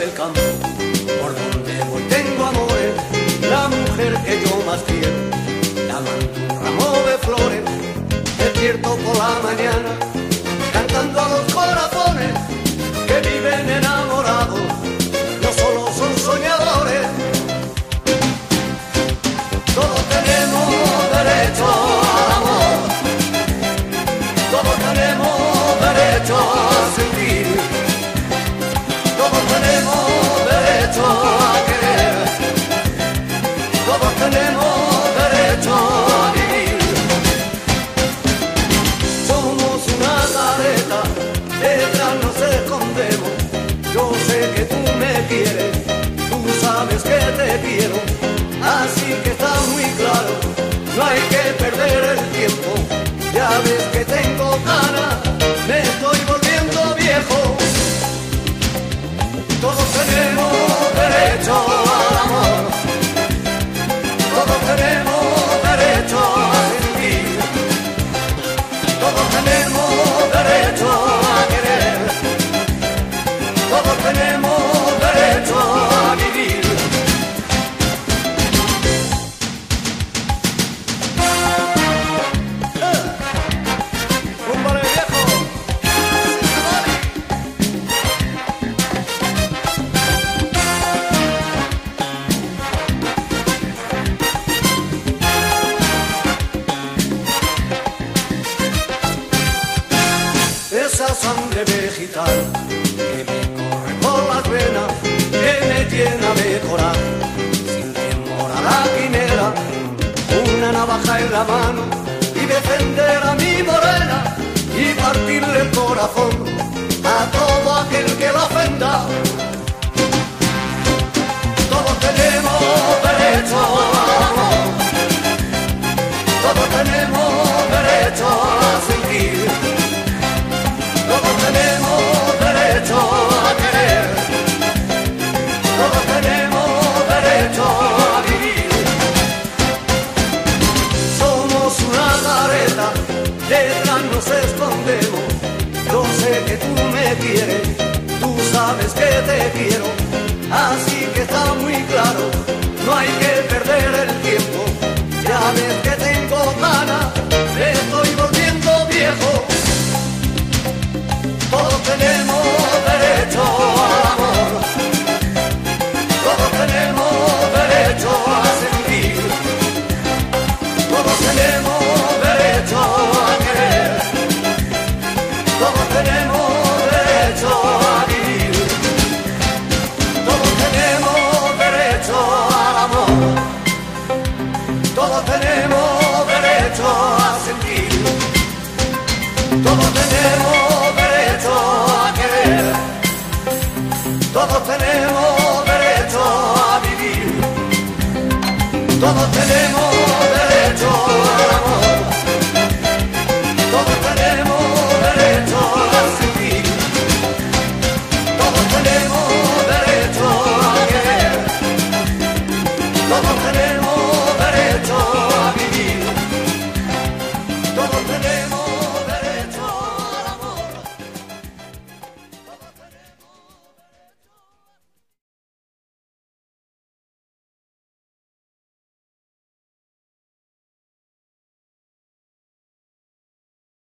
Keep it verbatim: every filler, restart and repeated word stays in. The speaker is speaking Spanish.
del campo, por donde voy tengo amores, la mujer que yo más quiero, la mando un ramo de flores, despierto por la mañana, cantando a los corazones que viven enamorados, no solo son soñadores. Todos tenemos derecho al amor, todos tenemos derecho a sentir, todos tenemos derecho a querer, todos tenemos derecho a vivir. Somos una careta, detrás nos escondemos. Yo sé que tú me quieres, tú sabes que te quiero, así que está muy claro, no hay que perder el tiempo. Ya ves que tengo ganas, me estoy volviendo viejo. Todos tenemos derecho al amor, todos tenemos derecho a sentir, todos tenemos derecho a querer, todos tenemos derecho a vivir. Esa sangre vegetal que me corre por las venas, que me llena de coraje, sin temor a la quimera, una navaja en la mano y defender a mi morena y partirle el corazón a todo aquel que la ofenda. Todos tenemos derecho al amor, todos tenemos derecho a sentir, todos tenemos derecho a querer, todos tenemos derecho a vivir. Somos una careta, detrás nos escondemos. Yo sé que tú me quieres, tú sabes que te quiero, así que está muy claro, no hay que perder el tiempo. Ya ves que tengo ganas, me estoy volviendo viejo. Todos tenemos derecho al amor, todos tenemos derecho a sentir, todos tenemos derecho a querer, todos tenemos derecho a vivir, todos tenemos derecho al amor, todos tenemos derecho a sentir, todos tenemos a querer, todos tenemos derecho a vivir, todos tenemos